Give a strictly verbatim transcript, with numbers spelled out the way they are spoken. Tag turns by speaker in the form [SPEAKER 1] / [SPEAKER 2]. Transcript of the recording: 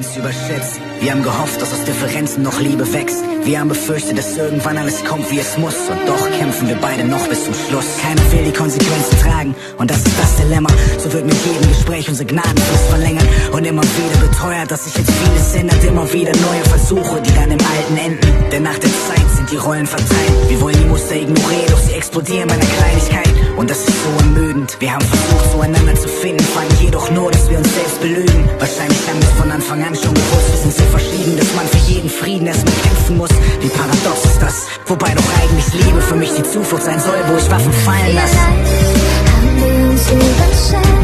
[SPEAKER 1] uns überschätzt. Wir haben gehofft, dass aus Differenzen noch Liebe wächst. Wir haben befürchtet, dass irgendwann alles kommt, wie es muss. Und doch kämpfen wir beide noch bis zum Schluss. Keiner will die Konsequenzen tragen, und das ist das Dilemma. So wird mit jedem Gespräch unsere Gnadenfrist verlängern. Und immer wieder beteuert, dass sich jetzt vieles ändert. Immer wieder neue Versuche, die dann im Alten enden. Denn nach der Zeit sind die Rollen verteilt. Wir wollen die Muster ignorieren, doch sie explodieren bei einer Kleinigkeit. Und das ist so ermüdend. Wir haben versucht, zueinander zu finden, fanden jedoch nur, dass wir uns selbst belügen. Wahrscheinlich haben wir von Anfang an schon gewusst, wir sind so verschieden, dass man für jeden Frieden erstmal kämpfen muss. Wie paradox ist das? Wobei doch eigentlich Liebe für mich die Zuflucht sein soll, wo ich Waffen fallen lasse.
[SPEAKER 2] Haben wir uns überschätzt.